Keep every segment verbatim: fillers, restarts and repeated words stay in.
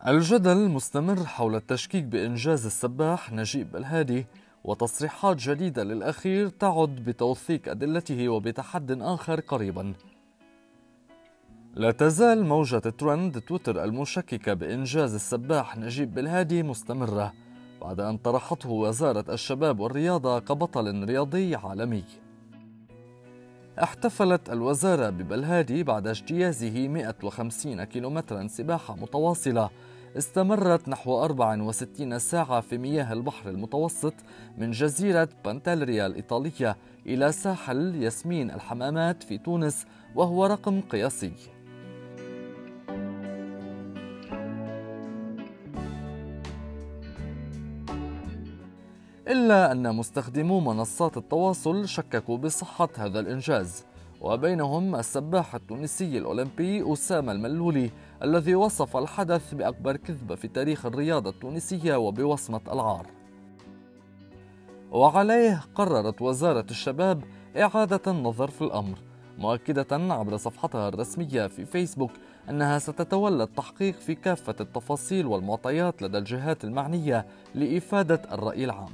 الجدل مستمر حول التشكيك بإنجاز السباح نجيب بالهادي، وتصريحات جديدة للأخير تعد بتوثيق أدلته وبتحد آخر قريبا. لا تزال موجة ترند تويتر المشككة بإنجاز السباح نجيب بالهادي مستمرة بعد أن طرحته وزارة الشباب والرياضة كبطل رياضي عالمي. احتفلت الوزارة ببلهادي بعد اجتيازه مئة وخمسين كيلومترا سباحة متواصلة استمرت نحو أربع وستين ساعة في مياه البحر المتوسط من جزيرة بانتالريا الإيطالية إلى ساحل ياسمين الحمامات في تونس، وهو رقم قياسي. إلا أن مستخدمو منصات التواصل شككوا بصحة هذا الإنجاز، وبينهم السباح التونسي الأولمبي أسامة الملولي الذي وصف الحدث بأكبر كذبة في تاريخ الرياضة التونسية وبوصمة العار. وعليه قررت وزارة الشباب إعادة النظر في الأمر، مؤكدة عبر صفحتها الرسمية في فيسبوك أنها ستتولى التحقيق في كافة التفاصيل والمعطيات لدى الجهات المعنية لإفادة الرأي العام.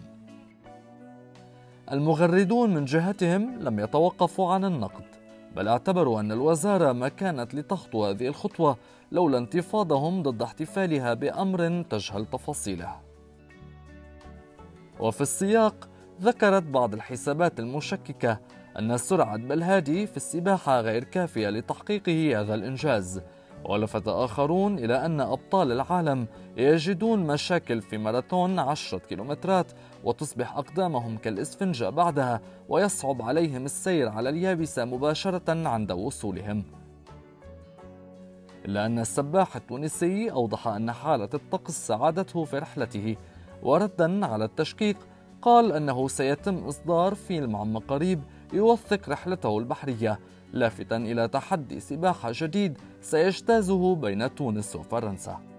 المغردون من جهتهم لم يتوقفوا عن النقد، بل اعتبروا أن الوزارة ما كانت لتخطو هذه الخطوة لولا انتفاضهم ضد احتفالها بأمر تجهل تفاصيله. وفي السياق ذكرت بعض الحسابات المشككة أن سرعة بالهادي في السباحة غير كافية لتحقيقه هذا الإنجاز، ولفت آخرون إلى أن أبطال العالم يجدون مشاكل في ماراثون عشرة كيلومترات وتصبح أقدامهم كالإسفنجة بعدها، ويصعب عليهم السير على اليابسة مباشرة عند وصولهم. إلا أن السباح التونسي أوضح أن حالة الطقس ساعدته في رحلته، وردا على التشكيك قال أنه سيتم إصدار فيلم عما قريب يوثق رحلته البحرية، لافتا إلى تحدي سباحة جديد سيجتازه بين تونس وفرنسا.